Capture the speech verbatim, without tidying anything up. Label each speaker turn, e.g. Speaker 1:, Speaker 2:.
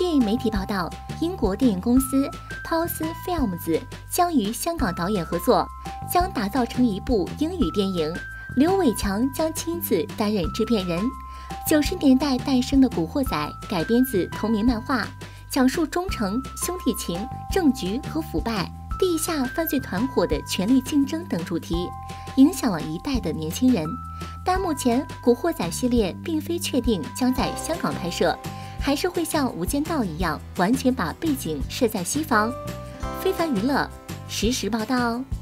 Speaker 1: 据媒体报道，英国电影公司 Pulse Films 将与香港导演合作，将打造成一部英语电影。刘伟强将亲自担任制片人。九十年代诞生的《古惑仔》改编自同名漫画，讲述忠诚、兄弟情、政局和腐败、地下犯罪团伙的权力竞争等主题，影响了一代的年轻人。但目前《古惑仔》系列并非确定将在香港拍摄，还是会像《无间道》一样，完全把背景设在西方。非凡娱乐实时报道。